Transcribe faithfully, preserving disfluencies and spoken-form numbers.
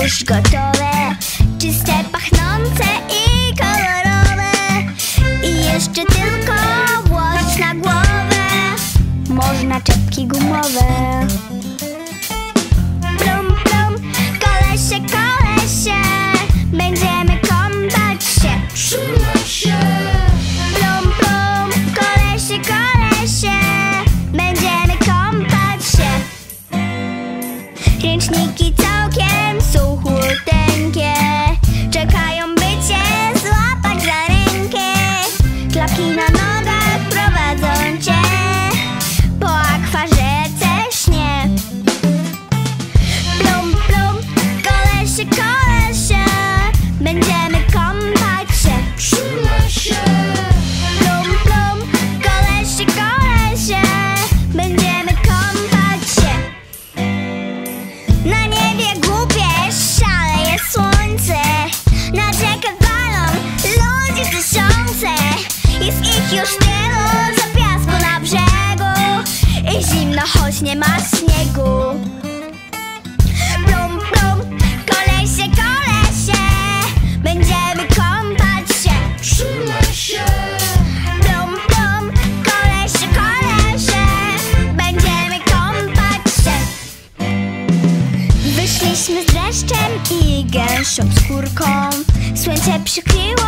już gotowe, czyste, pachnące i kolorowe. I jeszcze tylko włożyć na głowę można czepki gumowe. Plum, plum, kolesie, kolesie, będziemy kąpać się. Przytulaj się. Plum, plum, kolesie, kolesie, będziemy kąpać się. Ręczniki całkiem są chudeńkie, czekają, by cię złapać za rękę. Klapki na nogach prowadzą cię po akwarzece śnie. Plum, plum, kolesie, kolesie, będziemy kąpać się. Przytulaj się. Plum, plum, kolesie, kolesie, będziemy kąpać się. Na niebie głupie szaleje słońce, nad rzekę walą ludzi tysiące. Jest ich już tylu za piasku na brzegu i zimno, choć nie ma śniegu. Plum, plum, kolesie, kolesie, będziemy kąpać się. Przytulaj się. Plum, plum, kolesie, kolesie, będziemy kąpać się. Wyszliśmy z dreszczem i gęsią skórką, słońce przykryło